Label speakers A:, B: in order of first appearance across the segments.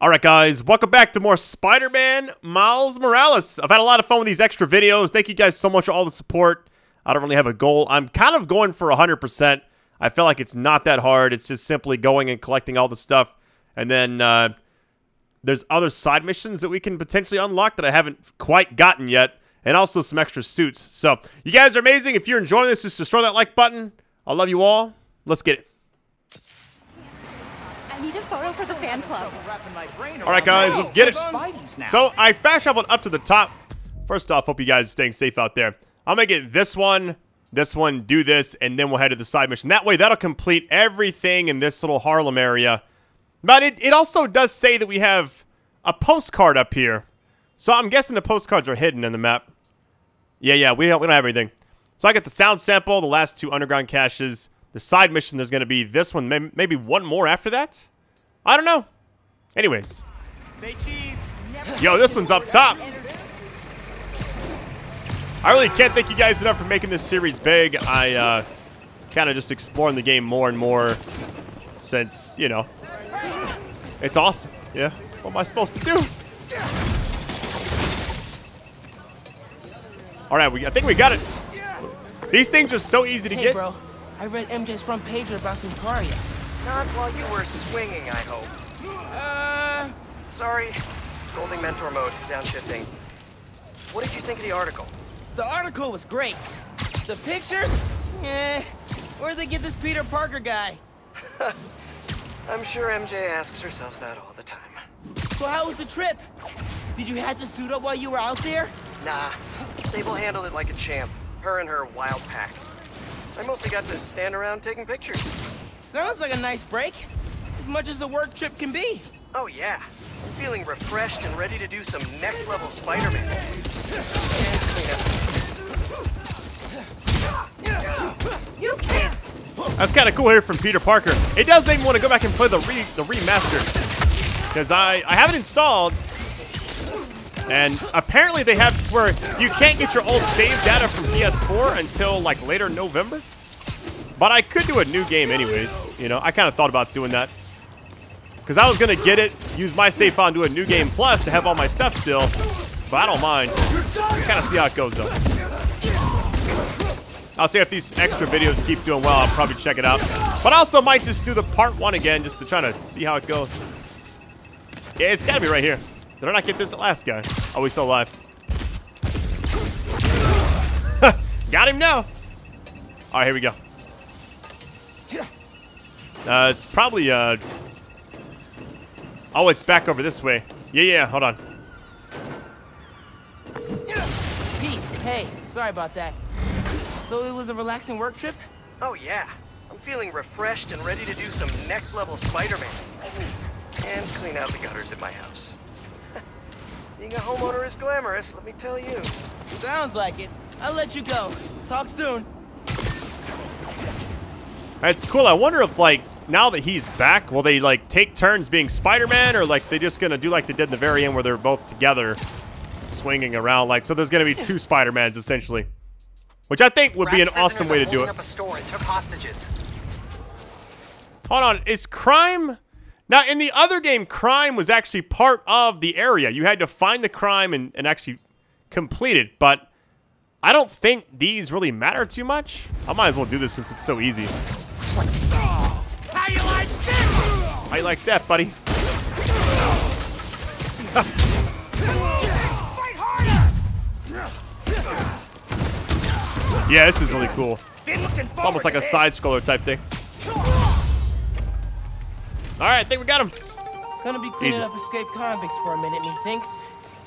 A: Alright guys, welcome back to more Spider-Man Miles Morales. I've had a lot of fun with these extra videos. Thank you guys so much for all the support. I don't really have a goal. I'm kind of going for 100%. I feel like it's not that hard. It's just simply going and collecting all the stuff. And then there's other side missions that we can potentially unlock that I haven't quite gotten yet. And also some extra suits. So, you guys are amazing. If you're enjoying this, just destroy that like button. I love you all. Let's get it.
B: I need a photo for the fan club.
A: Alright guys, let's get it. So, I fast traveled up to the top. First off, hope you guys are staying safe out there. I'm gonna get this one, do this, and then we'll head to the side mission. That way, that'll complete everything in this little Harlem area. But it also does say that we have a postcard up here. So, I'm guessing the postcards are hidden in the map. Yeah, we don't have everything. So, I get the sound sample, the last 2 underground caches. The side mission, there's gonna be this one, maybe one more after that? I don't know. Anyways. Yo, this one's up top. I really can't thank you guys enough for making this series big. I kind of just exploring the game more and more since, you know, it's awesome. Yeah, what am I supposed to do? All right, I think we got it. These things are so easy to get.
C: Bro, I read MJ's front page about Simparia.
D: Not while you were swinging, I hope. Sorry. Scolding mentor mode, downshifting. What did you think of the article?
C: The article was great. The pictures? Where'd they get this Peter Parker guy?
D: I'm sure MJ asks herself that all the time.
C: So how was the trip? Did you have to suit up while you were out there?
D: Nah. Sable handled it like a champ. Her and her wild pack. I mostly got to stand around taking pictures.
C: Sounds like a nice break. As much as a work trip can be.
D: Oh yeah. I'm feeling refreshed and ready to do some next level Spider-Man.
B: You can't.
A: That's kind of cool here from Peter Parker. It does make me want to go back and play the remaster. Because I have it installed. And apparently they have where you can't get your old save data from PS4 until like later November. But I could do a new game anyways. You know, I kind of thought about doing that. Because I was going to get it, use my save file and do a new game plus to have all my stuff still. But I don't mind. Kind of see how it goes though. I'll see if these extra videos keep doing well. I'll probably check it out. But I also might just do the part 1 again just to try to see how it goes. Yeah, it's got to be right here. Did I not get this last guy? Oh, he's still alive. Got him now. All right, here we go. It's probably, oh, it's back over this way. Yeah, hold on.
C: Pete, hey, sorry about that. So it was a relaxing work trip?
D: Oh yeah. I'm feeling refreshed and ready to do some next level Spider-Man. And clean out the gutters at my house. Being a homeowner is glamorous, let me tell you.
C: Sounds like it. I'll let you go. Talk soon.
A: It's cool. I wonder if, like, now that he's back, will they, like, take turns being Spider-Man, or, like, they just gonna do like they did in the very end where they're both together swinging around? Like, so there's gonna be 2 Spider-Mans, essentially. Which I think would be an awesome way to do it.
D: Up a store and took hostages.
A: Hold on. Is crime... Now, in the other game, crime was actually part of the area. You had to find the crime and actually complete it. But I don't think these really matter too much. I might as well do this since it's so easy.
D: How you like this?
A: How you like that, buddy?
D: Fight harder!
A: Yeah, this is really cool. It's almost like a side-scroller type thing. All right, I think we got him.
C: Gonna be cleaning
A: Easy.
C: up escaped convicts for a minute, methinks.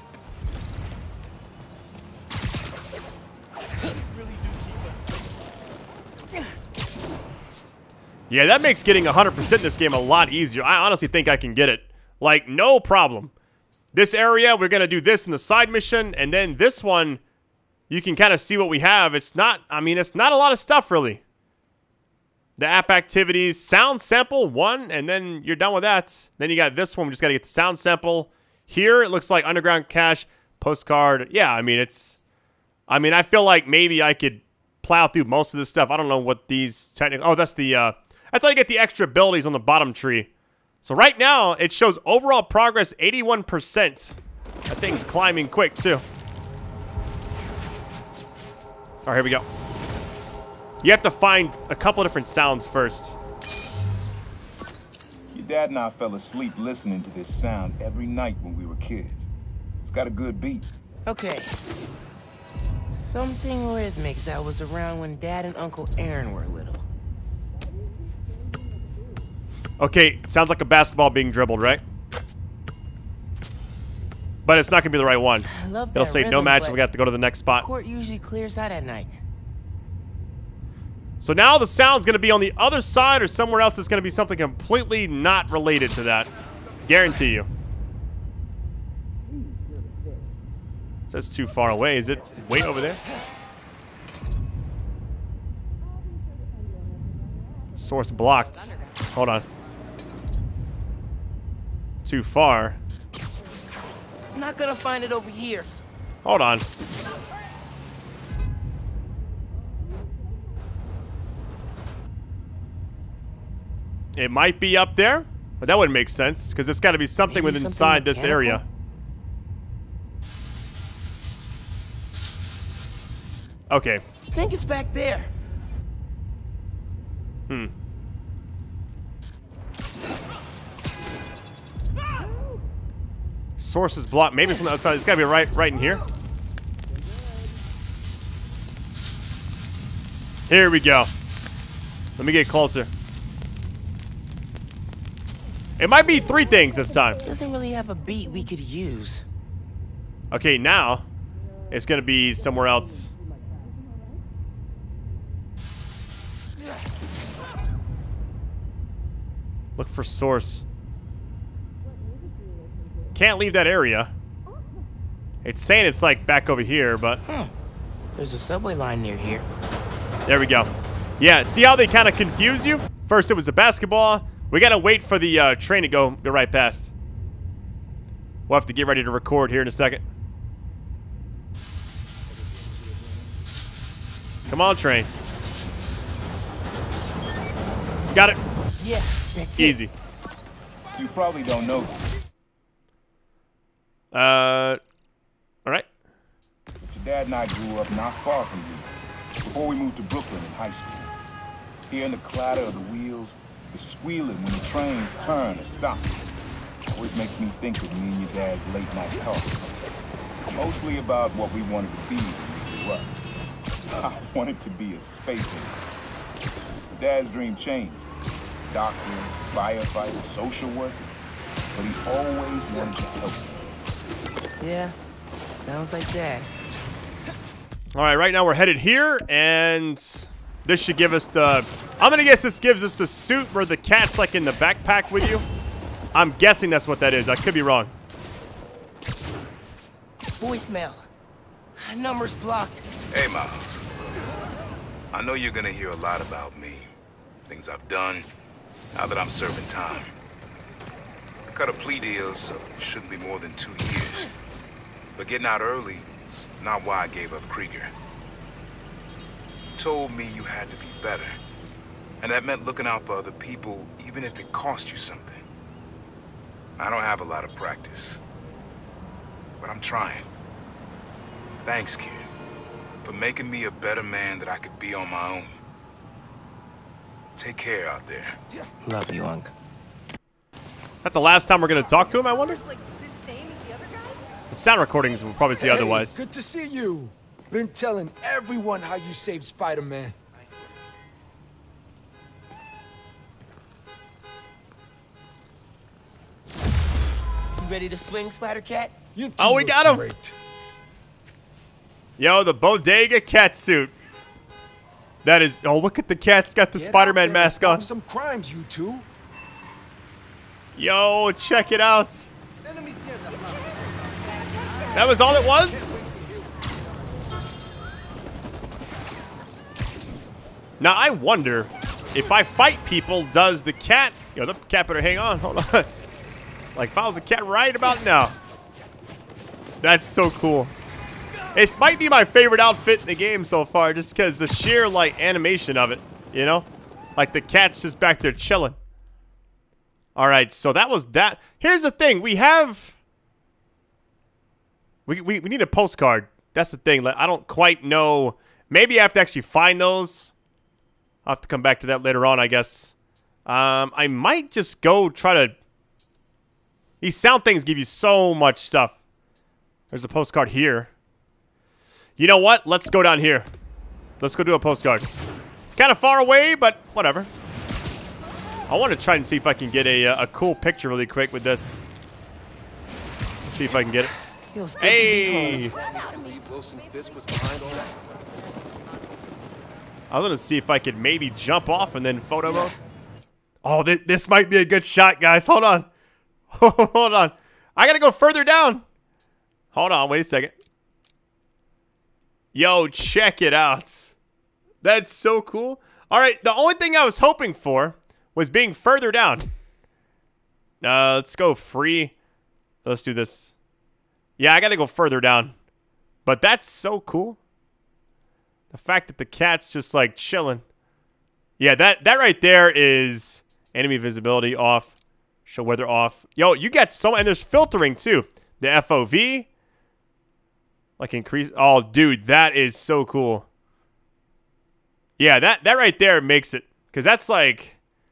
A: Yeah, that makes getting 100% in this game a lot easier. I honestly think I can get it. Like, no problem. This area, we're going to do this in the side mission. And then this one, you can kind of see what we have. It's not, I mean, it's not a lot of stuff, really. The app activities, sound sample, 1, and then you're done with that. Then you got this one. We just got to get the sound sample. Here, it looks like underground cache, postcard. Yeah, I mean, I feel like maybe I could plow through most of this stuff. I don't know what these technical... Oh, that's the... that's how you get the extra abilities on the bottom tree. So right now, it shows overall progress 81%. That thing's climbing quick, too. All right, here we go. You have to find a couple different sounds first.
E: Your dad and I fell asleep listening to this sound every night when we were kids. It's got a good beat.
C: Okay. Something rhythmic that was around when Dad and Uncle Aaron were little.
A: Okay, sounds like a basketball being dribbled, right? But it's not gonna be the right one.
C: I love
A: It'll
C: that
A: say no
C: rhythm,
A: match,
C: but
A: and we have to go to the next spot.
C: Court usually clears out at night.
A: So now the sound's gonna be on the other side, or somewhere else. It's gonna be something completely not related to that. Guarantee you. It says too far away. Is it way over there? Source blocked. Hold on. Too far.
C: I'm not gonna find it over here.
A: Hold on. It might be up there, but that wouldn't make sense because it's got to be something
C: Maybe
A: within
C: something
A: inside this
C: mechanical?
A: area. Okay.
C: I think it's back there.
A: Source is blocked. Maybe it's on the outside. It's got to be right in here. Here we go. Let me get closer. It might be 3 things this time.
C: Doesn't really have a beat we could use.
A: Okay, now it's gonna be somewhere else. Look for source. Can't leave that area. It's saying it's like back over here, but
C: There's a subway line near here.
A: there we go. Yeah, see how they kind of confuse you? First it was a basketball. We gotta wait for the train to go right past. We'll have to get ready to record here in a second. Come on, train. Got it.
C: Yeah, that's
A: Easy.
C: it.
E: You probably don't know this,
A: All right.
E: but your dad and I grew up not far from here, before we moved to Brooklyn in high school. Hearing the clatter of the wheels, the squealing when the trains turn or stop, always makes me think of me and your dad's late night talks. Mostly about what we wanted to be when we grew up. I wanted to be a spacer. Dad's dream changed. Doctor, firefighter, social worker. But he always wanted to help me.
C: Yeah, sounds like Dad.
A: All right, right now we're headed here, and this should give us the... I'm gonna guess this gives us the suit where the cat's like in the backpack with you. I'm guessing that's what that is. I could be wrong.
C: Voicemail. Number's blocked.
F: Hey, Miles. I know you're gonna hear a lot about me. Things I've done, now that I'm serving time. I cut a plea deal, so it shouldn't be more than 2 years. But getting out early, it's not why I gave up Krieger. You told me you had to be better. And that meant looking out for other people, even if it cost you something. I don't have a lot of practice, but I'm trying. Thanks, kid, for making me a better man that I could be on my own. Take care out there.
C: Love you, Unc.
A: Is that the last time we're gonna talk to him, I wonder?
B: Like the same as the other guys?
A: The sound recordings will probably say otherwise.
G: Good to see you. Been telling everyone how you saved Spider-Man.
C: You ready to swing, Spider-Cat?
G: You two
A: Oh, we
G: look
A: got him.
G: great.
A: Yo, the Bodega cat suit. That is... Oh, look at the cat's got the
G: Get out
A: Spider-Man
G: there
A: mask
G: and
A: on.
G: stop some crimes, you two.
A: Yo, check it out. That was all it was? Now, I wonder if I fight people, does the cat... Yo, the cat better hang on. Hold on. Like, if I was a cat right about now. That's so cool. This might be my favorite outfit in the game so far, just because the sheer, like, animation of it, you know? Like, the cat's just back there chilling. All right, so that was that. Here's the thing. We have... We need a postcard. That's the thing. Like, I don't quite know. Maybe I have to actually find those. I'll have to come back to that later on, I guess. I might just go try to... These sound things give you so much stuff. There's a postcard here. You know what? Let's go down here. Let's go do a postcard. It's kind of far away, but whatever. I want to try and see if I can get a cool picture really quick with this. Let's see if I can get it.
C: Feels good
A: Hey!
C: to be home.
G: Wilson Fisk was behind all that.
A: I was going to see if I could maybe jump off and then photo mode. Oh, this might be a good shot, guys. Hold on. Hold on. I got to go further down. Hold on. Wait a second. Yo, check it out. That's so cool. All right. The only thing I was hoping for was being further down. Let's go free. Let's do this. Yeah, I got to go further down. But that's so cool. The fact that the cat's just like chilling. Yeah, that right there is enemy visibility off. Show weather off. Yo, you got so, and there's filtering too. The FOV. Like increase. Oh, dude, that is so cool. Yeah, that right there makes it. Because that's like...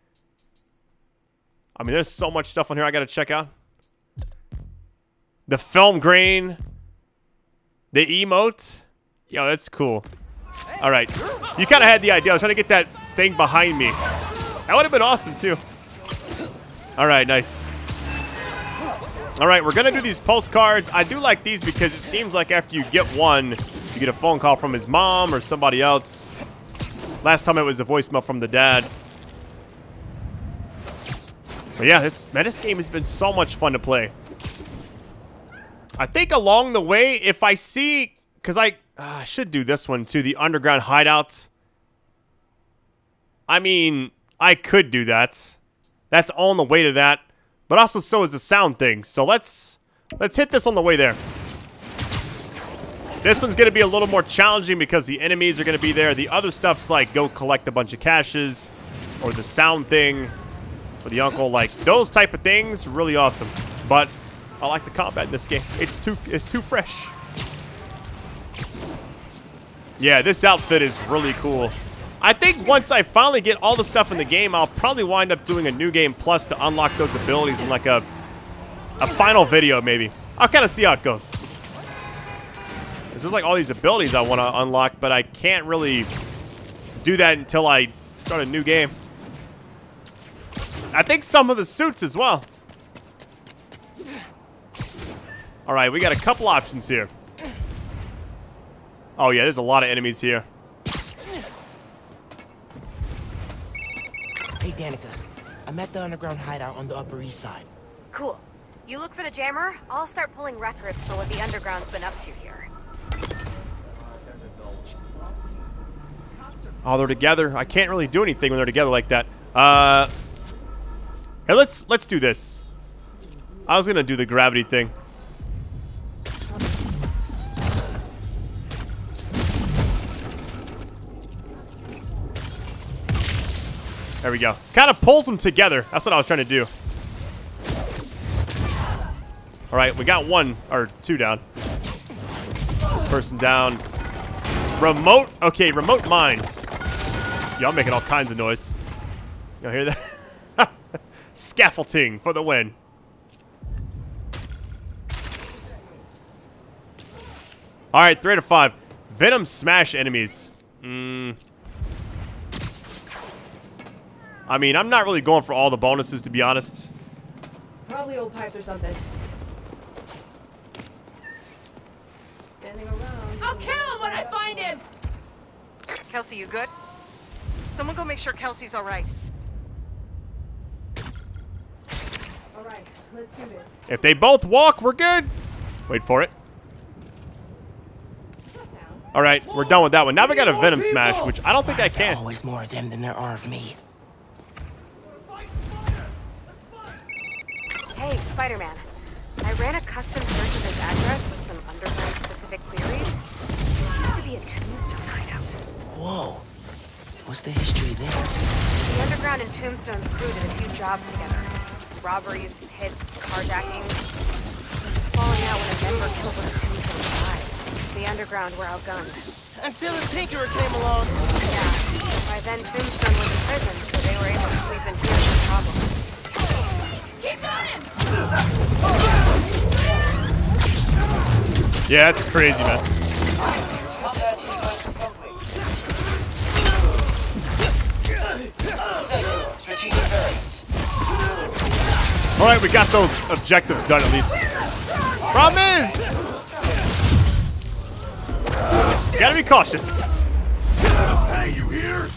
A: I mean, there's so much stuff on here I got to check out. The film grain. The emote. Yo, that's cool. All right. You kind of had the idea. I was trying to get that thing behind me. That would have been awesome, too. All right, nice. All right, we're going to do these postcards. I do like these because it seems like after you get one, you get a phone call from his mom or somebody else. Last time it was a voicemail from the dad. But yeah, this game has been so much fun to play. I think along the way, if I see... Because I should do this one too, the underground hideout. I mean, I could do that. That's on the way to that. But also so is the sound thing. So let's hit this on the way there. This one's going to be a little more challenging because the enemies are going to be there. The other stuff's like go collect a bunch of caches. Or the sound thing. For the uncle. Like those type of things. Really awesome. But I like the combat in this game. It's too fresh. Yeah, this outfit is really cool. I think once I finally get all the stuff in the game, I'll probably wind up doing a New Game Plus to unlock those abilities in like a final video, maybe. I'll kind of see how it goes. There's like all these abilities I want to unlock, but I can't really do that until I start a new game. I think some of the suits as well. All right, we got a couple options here. Oh, yeah, there's a lot of enemies here.
C: Hey, Danica. I'm at the underground hideout on the Upper East Side.
B: Cool. You look for the jammer, I'll start pulling records for what the underground's been up to here.
A: Oh, they're together. I can't really do anything when they're together like that. Hey, let's do this. I was gonna do the gravity thing. There we go. Kind of pulls them together. That's what I was trying to do. All right, we got one or two down. This person down. Remote. Okay, remote mines. Y'all making all kinds of noise. Y'all hear that? Scaffolding for the win. All right, 3 out of 5. Venom smash enemies. I mean, I'm not really going for all the bonuses, to be honest.
B: Probably old pipes or something. Standing around. I'll kill him when I find him!
H: Kelsey, you good? Someone go make sure Kelsey's all right.
B: All right, let's do this.
A: If they both walk, we're good. Wait for it. All right, we're done with that one. Now we got a Venom Smash, which I don't think I can.
C: There's always more of them than there are of me.
B: Hey, Spider-Man. I ran a custom search of his address with some underground-specific queries. This used to be a Tombstone hideout.
C: Whoa. What's the history there?
B: The underground and Tombstone's crew did a few jobs together. robberies, hits, carjackings. It was falling out when a member killed one of Tombstone's guys. The underground were outgunned.
C: Until the Tinkerer came along.
B: Yeah. By then, Tombstone was in prison, so they were able to sleep in here with problems. Keep going!
A: Yeah, that's crazy, man. Alright, we got those objectives done at least. Problem is, you gotta be cautious.
E: Hey, you here?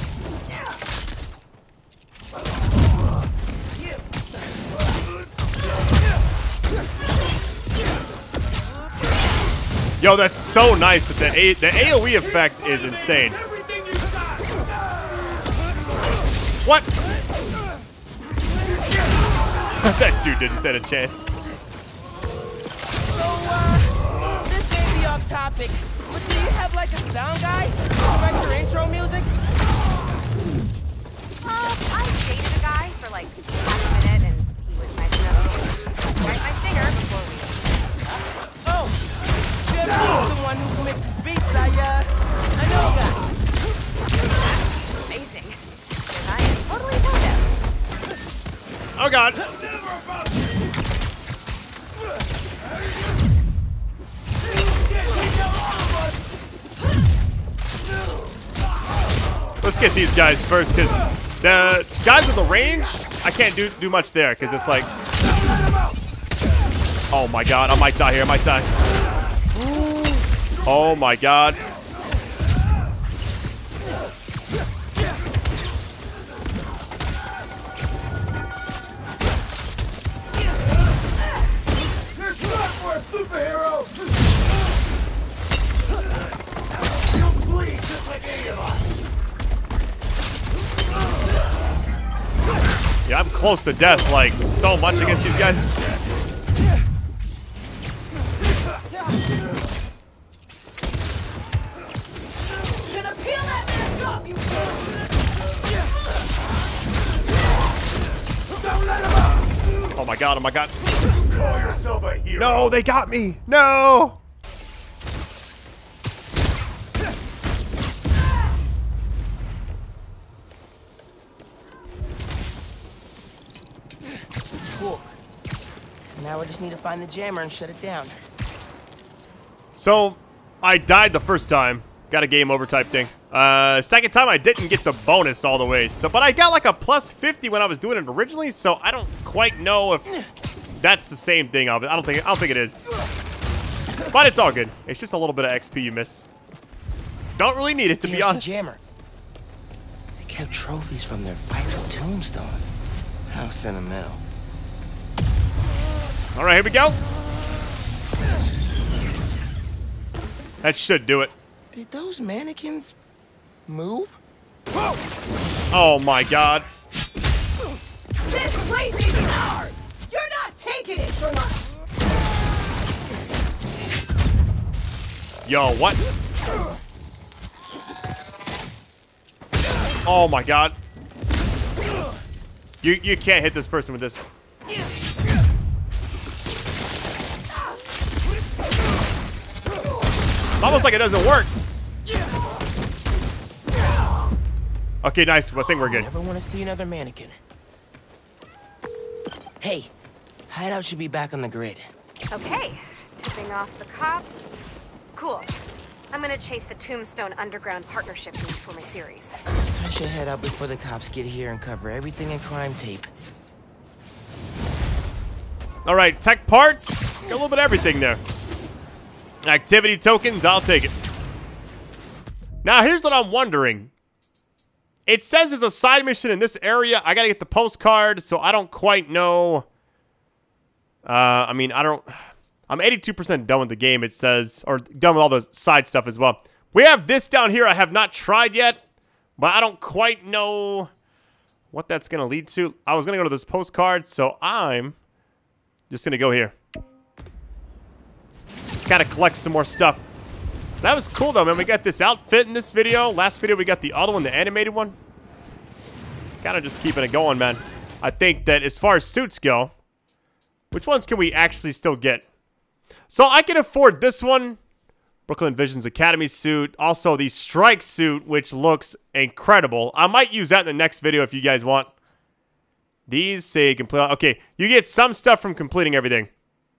A: Yo, that's so nice that the AoE effect is insane. What? That dude didn't stand a chance.
C: So, this may be off topic, but do you have like a sound guy to direct your intro music?
B: I dated a guy for like half a minute, and he was nice enough to write my singer before we...
C: Oh, if you ever need someone who mixes beats, I know a guy.
B: Amazing. Because I am totally tone deaf.
A: Oh god. Let's get these guys first, because the guys with the range, I can't do much there, because it's like... Oh my god, I might die here, I might die. Oh my god.
E: Superhero! You'll bleed just like any of us.
A: Yeah, I'm close to death, like, so much against these guys.
I: Gonna peel that mask off, you
E: Don't let him out!
A: Oh my god, oh my god.
E: Call yourself a hero.
A: No, they got me. No.
C: Cool. Now we just need to find the jammer and shut it down.
A: So, I died the first time. Got a game over type thing. Second time I didn't get the bonus all the way. So, but I got like a plus 50 when I was doing it originally. So I don't quite know if that's the same thing of it. I don't think it is. But it's all good. It's just a little bit of XP you miss. Don't really need it, to be
C: Here's the
A: honest.
C: jammer. They kept trophies from their fights with Tombstone. How sentimental.
A: All right, here we go. That should do it.
C: Did those mannequins move?
A: Oh my god.
I: This place is ours! You're not taking it from us!
A: Yo, what? Oh my god. You can't hit this person with this. It's almost like it doesn't work. Okay, nice. I think we're good.
C: Never want to see another mannequin. Hey, hideout should be back on the grid.
B: Okay, tipping off the cops. Cool. I'm gonna chase the Tombstone Underground Partnership lead for my series.
C: I should head out before the cops get here and cover everything in crime tape.
A: All right, tech parts. Got a little bit of everything there. Activity tokens, I'll take it. Now, here's what I'm wondering. It says there's a side mission in this area. I gotta get the postcard, so I don't quite know. I mean, I'm 82% done with the game, it says, or done with all the side stuff as well. We have this down here I have not tried yet, but I don't quite know what that's gonna lead to. I was gonna go to this postcard, so I'm just gonna go here. Just gotta collect some more stuff. That was cool though, man. We got this outfit in this video. Last video we got the other one, the animated one. Kinda just keeping it going, man. I think that as far as suits go, which ones can we actually still get? So I can afford this one. Brooklyn Visions Academy suit. Also the Strike suit, which looks incredible. I might use that in the next video if you guys want. These say complete. Okay, you get some stuff from completing everything.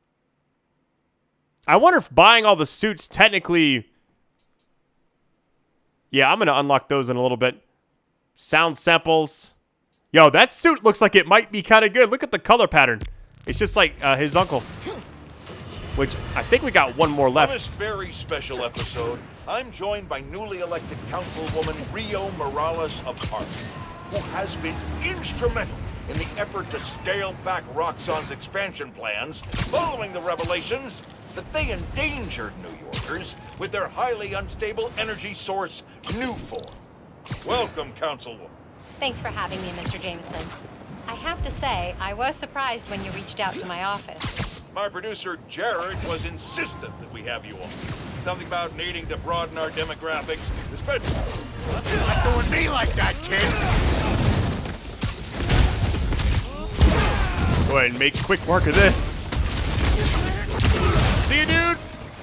A: I wonder if buying all the suits technically... Yeah, I'm going to unlock those in a little bit. Sound samples. Yo, that suit looks like it might be kind of good. Look at the color pattern. It's just like his uncle. Which, I think we got one more left.
J: On this very special episode, I'm joined by newly elected councilwoman Rio Morales of Harlem, who has been instrumental in the effort to scale back Roxxon's expansion plans following the revelations that they endangered New Yorkers with their highly unstable energy source, Nuform. Welcome, councilwoman.
K: Thanks for having me, Mr. Jameson. I have to say, I was surprised when you reached out to my office.
J: My producer, Jared, was insistent that we have you on. Something about needing to broaden our demographics, especially... You're not doing me like that, kid!
A: Go ahead and make quick work of this. See you, dude!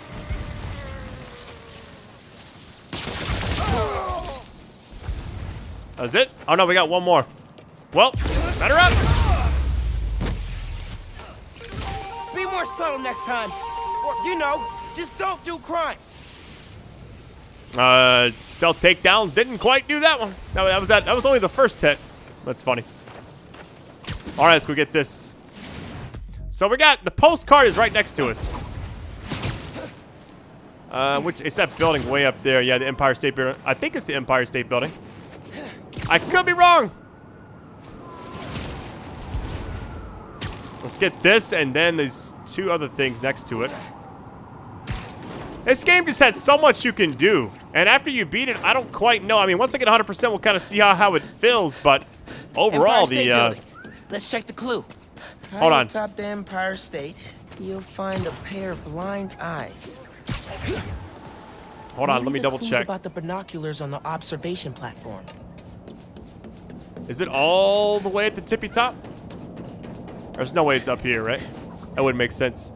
A: That was it? Oh no, we got one more. Well, better up!
C: Be more subtle next time. Or, you know, just don't do crimes.
A: Stealth takedowns didn't quite do that one. No, that was only the first hit. That's funny. All right, let's go get this. So we got the postcard is right next to us. Which it's that building way up there. Yeah, the Empire State Building. I think it's the Empire State Building. I could be wrong. Let's get this, and then there's two other things next to it. This game just has so much you can do. And after you beat it, I don't quite know. I mean, once I get 100%, we'll kind of see how it feels. But overall,
C: Let's check the clue.
A: Hold on.
C: Top the Empire State, you'll find a pair of blind eyes.
A: Hold on, let me double check.
C: About the binoculars on the observation platform.
A: Is it all the way at the tippy top? There's no way it's up here, right? That wouldn't make sense.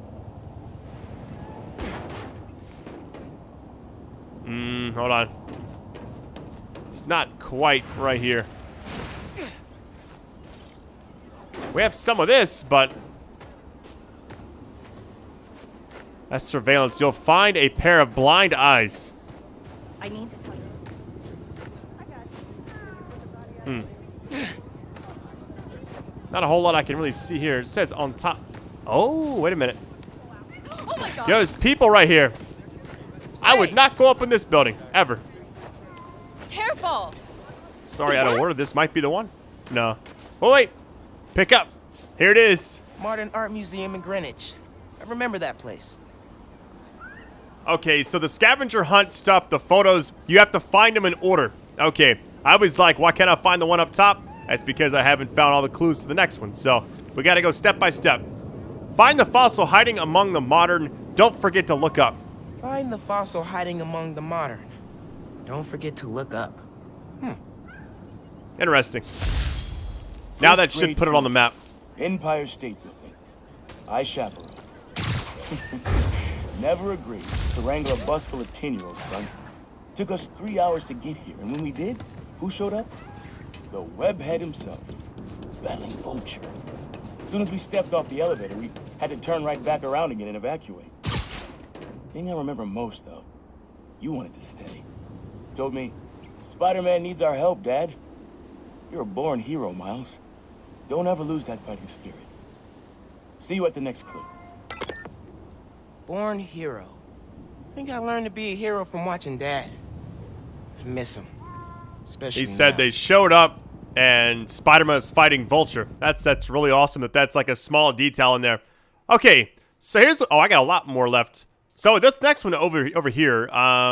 A: Hold on. It's not quite right here. We have some of this, but... That's surveillance. You'll find a pair of blind eyes.
K: I need to tell you.
A: Not a whole lot I can really see here. It says on top. Oh, wait a minute.
K: Oh my God.
A: Yo, there's people right here. I would not go up in this building, ever.
K: Careful.
A: Sorry, out of order. This might be the one. No. Oh, wait. Pick up. Here it is.
C: Modern Art Museum in Greenwich. I remember that place.
A: Okay, so the scavenger hunt stuff, the photos, you have to find them in order. Okay, I was like, why can't I find the one up top? That's because I haven't found all the clues to the next one. So, we gotta go step by step. Find the fossil hiding among the modern. Don't forget to look up.
C: Find the fossil hiding among the modern. Don't forget to look up.
A: Interesting. Now that should put it on the map.
E: Empire State Building. I chaperoned. Never agreed to wrangle a bus full of 10-year-olds, son. Took us 3 hours to get here, and when we did, who showed up? The webhead himself, battling Vulture. As soon as we stepped off the elevator, we had to turn right back around again and evacuate. Thing I remember most, though, you wanted to stay. Told me, Spider-Man needs our help, Dad. You're a born hero, Miles. Don't ever lose that fighting spirit. See you at the next clue.
C: Born hero. I think I learned to be a hero from watching Dad. I miss him. Especially
A: He said
C: now.
A: they showed up and Spider-Man is fighting Vulture. That's really awesome that that's like a small detail in there. Okay, so here's... Oh, I got a lot more left. So this next one over here.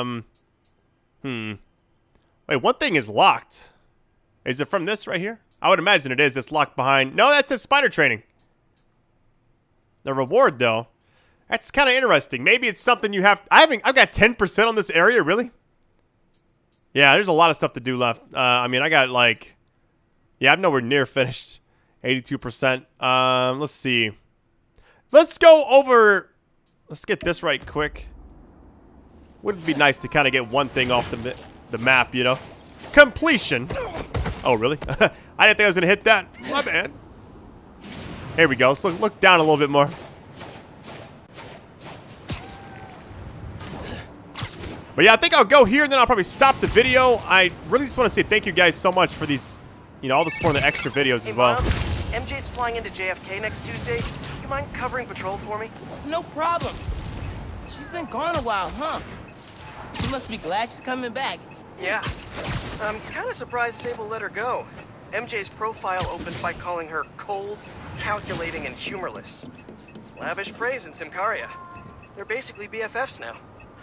A: Wait, one thing is locked. Is it from this right here? I would imagine it is. It's locked behind... No, that's a spider training. The reward, though. That's kind of interesting. Maybe it's something you have... I've got 10% on this area, really? Yeah, there's a lot of stuff to do left. I mean, I got like... Yeah, I'm nowhere near finished. 82%. Let's see. Let's go over. Let's get this right quick. Wouldn't it be nice to kind of get one thing off the map, you know? Completion. Oh, really? I didn't think I was going to hit that. My bad. Here we go. Let's look down a little bit more. But yeah, I think I'll go here, and then I'll probably stop the video. I really just want to say thank you guys so much for these, you know, all the support of the extra videos as well.
D: MJ's flying into JFK next Tuesday. You mind covering patrol for me?
C: No problem. She's been gone a while, huh? You must be glad she's coming back.
D: Yeah. I'm kind of surprised Sable let her go. MJ's profile opened by calling her cold, calculating, and humorless. Lavish praise in Symkaria. They're basically BFFs now.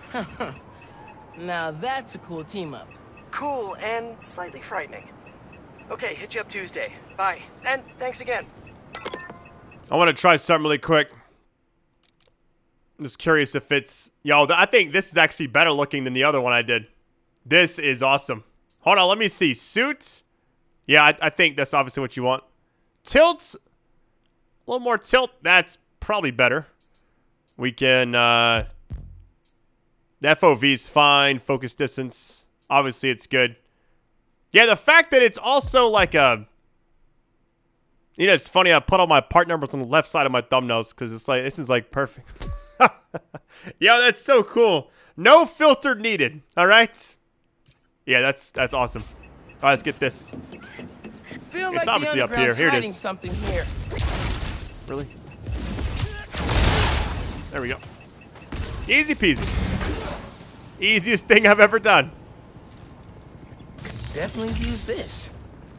C: Now that's a cool team-up.
D: Cool and slightly frightening. Okay, hit you up Tuesday. Bye. And thanks again.
A: I want to try something really quick. I'm just curious if it's... Yo, I think this is actually better looking than the other one I did. This is awesome. Hold on, let me see. Suit. Yeah, I think that's obviously what you want. Tilt. A little more tilt. That's probably better. We can... The FOV's fine. Focus distance. Obviously, it's good. Yeah, the fact that it's also like a... You know, it's funny. I put all my part numbers on the left side of my thumbnails because it's like, this is like perfect. Yo, that's so cool. No filter needed. All right. Yeah, that's awesome. All right, let's get this.
C: Feel
A: it's
C: like
A: obviously up here. Here it is.
C: Something here.
A: Really? There we go. Easy peasy. Easiest thing I've ever done.
C: Definitely use this.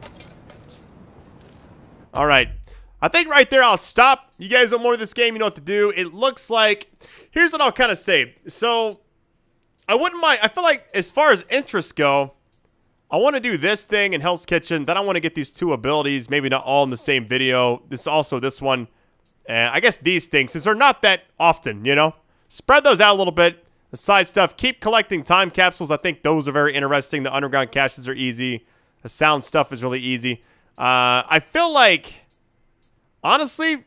A: All right. I think right there I'll stop. You guys want more of this game, you know what to do. It looks like... Here's what I'll kind of say. So, I wouldn't mind... I feel like as far as interests go, I want to do this thing in Hell's Kitchen. Then I want to get these two abilities. Maybe not all in the same video. This also this one. And I guess these things, since they're not that often, you know? Spread those out a little bit. The side stuff. Keep collecting time capsules. I think those are very interesting. The underground caches are easy. The sound stuff is really easy. I feel like... Honestly,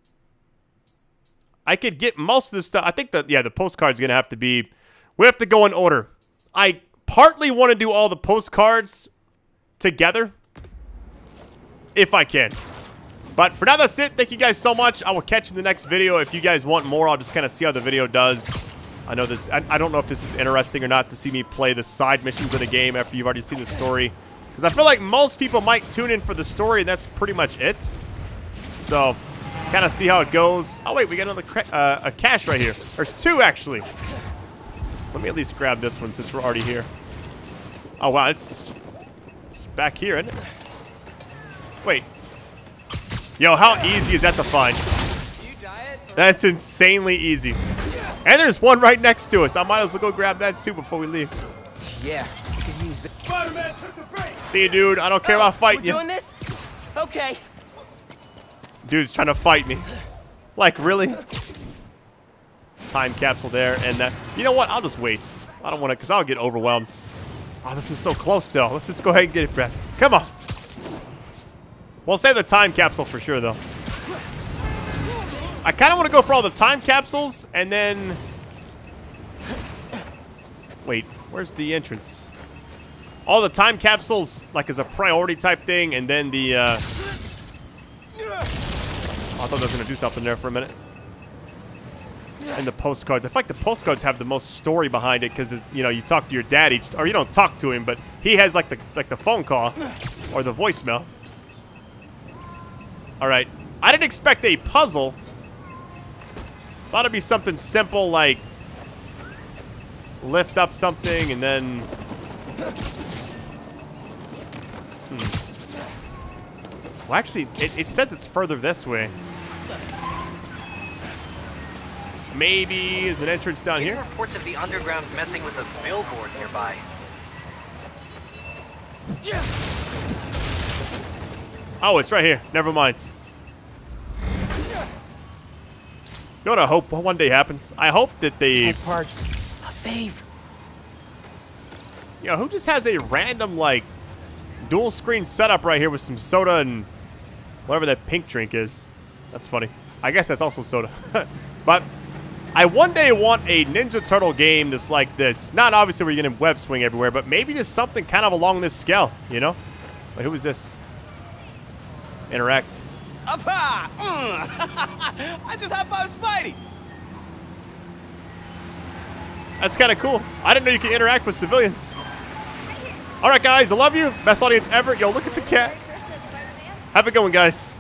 A: I could get most of this stuff. I think that, yeah, the postcard's going to have to be... We have to go in order. I partly want to do all the postcards together. If I can. But for now, that's it. Thank you guys so much. I will catch you in the next video. If you guys want more, I'll just kind of see how the video does. I know this... I don't know if this is interesting or not to see me play the side missions of the game after you've already seen the story. Because I feel like most people might tune in for the story, and that's pretty much it. So, kind of see how it goes. Oh, wait, we got another a cache right here. There's two, actually. Let me at least grab this one since we're already here. Oh, wow, it's back here, isn't it? Wait. Yo, how easy is that to find? That's insanely easy. And there's one right next to us. I might as well go grab that, too, before we leave.
C: Yeah, we could use this.
G: Spider-Man took the break.
A: See you, dude. I don't care about fighting you.
C: Doing this? Okay.
A: Dude's trying to fight me. Like, really? Time capsule there, and that. You know what? I'll just wait. I don't want to, because I'll get overwhelmed. Oh, this was so close, still. Let's just go ahead and get it, Brad. Come on. We'll save the time capsule for sure, though. I kind of want to go for all the time capsules, and then... Wait, where's the entrance? All the time capsules, like, as a priority type thing, and then the, I thought I was going to do something there for a minute. And the postcards. I feel like the postcards have the most story behind it because, you know, you talk to your dad each... Or you don't talk to him, but he has, like the phone call or the voicemail. All right. I didn't expect a puzzle. Thought it'd be something simple like lift up something and then... Well, actually, it says it's further this way. Maybe there's an entrance down here.
D: Reports of the underground messing with a billboard nearby.
A: Oh, it's right here. Never mind. You know what I hope one day happens? I hope that they...
C: parts. A fave.
A: You know, who just has a random, like, dual screen setup right here with some soda and Whatever that pink drink is. That's funny. I guess that's also soda. But I one day want a Ninja Turtle game that's like this. Not obviously where you're going to web swing everywhere, but maybe just something kind of along this scale, you know? Wait, who is this? Interact.
L: Appa! I just high-fived Spidey.
A: That's kind of cool. I didn't know you could interact with civilians. All right, guys. I love you. Best audience ever. Yo, look at the cat. Have a good one, guys.